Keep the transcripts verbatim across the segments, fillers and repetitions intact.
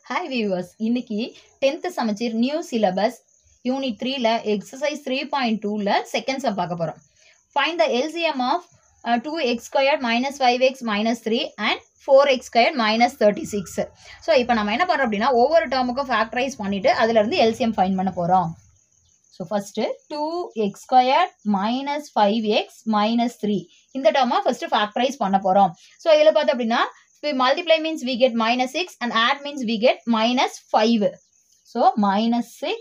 Hi viewers, இன்னைக்கு tenth Samacheer new syllabus unit three ல exercise three point two ல second sum பார்க்க போறோம். Find the L C M of uh, two x squared minus five x minus three and four x squared minus thirty-six. So இப்போ நம்ம என்ன பண்றோம் அப்படினா ஒவ்வொரு டேர்முக்கும் ஃபேக்டரைஸ் பண்ணிட்டு அதில இருந்து L C M ஃபைண்ட் பண்ண போறோம். So first two x squared minus five x minus three இந்த டேர்மை first ஃபேக்டரைஸ் பண்ண போறோம். So இதில பார்த்தா அப்படினா we multiply means we get minus six and add means we get minus five. So minus six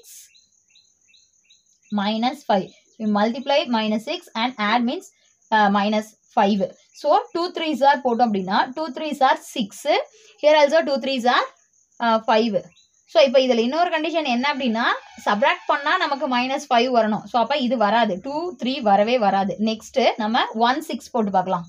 minus five. We multiply minus six and add means uh, minus five. So two threes are போட்டோம் அப்படினா two threes are six. Here also two threes are uh, five. So இப்போ இதில் இன்னொரு condition என்ன அப்படின்னா subtract பண்ணால் நமக்கு minus five வரணும். ஸோ அப்போ இது வராது, டூ த்ரீ வரவே வராது. நெக்ஸ்ட்டு நம்ம ஒன் சிக்ஸ் போட்டு பார்க்கலாம்.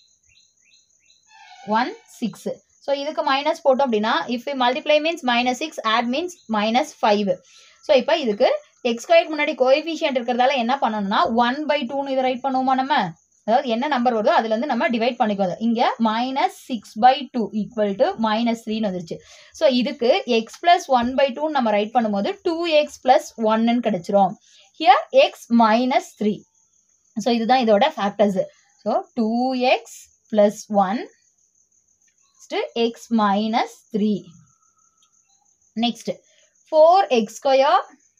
one six. So இதுக்கு மைனஸ் போட்டோம் அப்படின்னா if we multiply means minus six, add means minus five. So இப்போ இதுக்கு x squared முன்னாடி கோஎஃபிஷியன்ட் இருக்கிறதால என்ன பண்ணணும்னா one by two னு இதை ரைட் பண்ணுவோமா நம்ம, அதாவது என்ன நம்பர் வருதோ அதுல இருந்து நம்ம டிவைட் பண்ணிக்குவோம். இங்க minus six by two equal to minus three னு வந்துருச்சு. So இதுக்கு x plus one by two நம்ம ரைட் பண்ணும்போது two x plus one னு கிடைச்சிரும். Here x minus three. So இதுதான் இதோட factors. So two x plus one x minus three. Next four x square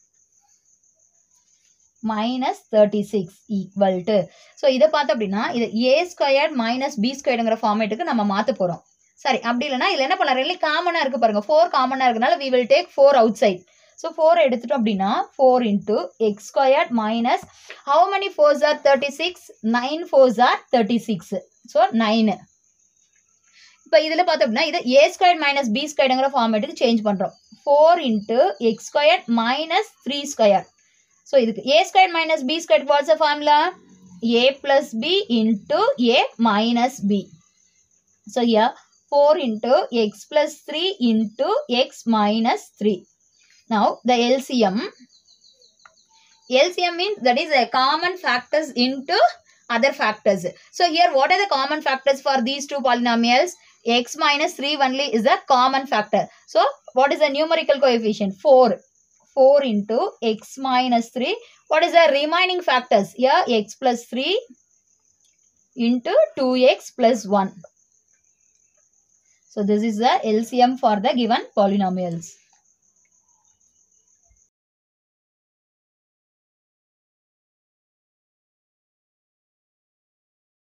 minus thirty-six equal to. So இதை பார்த்து அப்படின்னா இது a squared minus b squaredங்கிற ஃபார்மேட்டுக்கு நம்ம மாற்ற போறோம். சரி, அப்படி இல்லைன்னா இதில் என்ன பண்ணலாம், ரெண்டு காமனாக இருக்கு பாருங்க, four காமனாக இருக்கனால we will take four outside. So four எடுத்துட்டோம் அப்படின்னா four into x squared minus how many fours are thirty-six? nine fours are thirty-six. So nine. இப்போ இதில் பார்த்தோம் அப்படின்னா இது a squared minus b squaredங்கிற ஃபார்மேட்டுக்கு சேஞ்ச் பண்ணுறோம். four into x squared minus three squared. So இதுக்கு a squared minus b squared what's the formula? a plus b into a minus b. So here four into x plus three into x minus three. Now the L C M. L C M means that is a common factors into other factors. So here what are the common factors for these two polynomials? X minus three only is a common factor. So what is the numerical coefficient? four. four into x minus three. What is the remaining factors? Here x plus three into two x plus one. So this is the L C M for the given polynomials.